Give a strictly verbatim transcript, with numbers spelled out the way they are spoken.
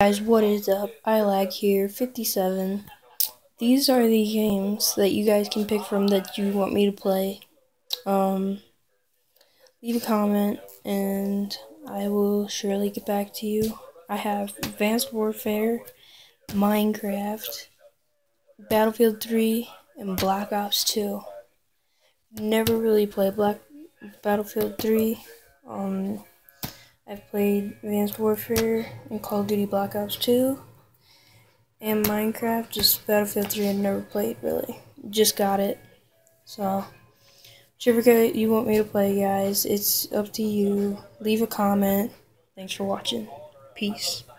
Guys, what is up? iLag here, fifty-seven. These are the games that you guys can pick from that you want me to play. Um, leave a comment and I will surely get back to you. I have Advanced Warfare, Minecraft, Battlefield three, and Black Ops two. Never really played Black Battlefield three. Um, I've played Advanced Warfare and Call of Duty Black Ops two. And Minecraft, just Battlefield three I've never played, really. Just got it. So, whichever game you want me to play, guys, it's up to you. Leave a comment. Thanks for watching. Peace.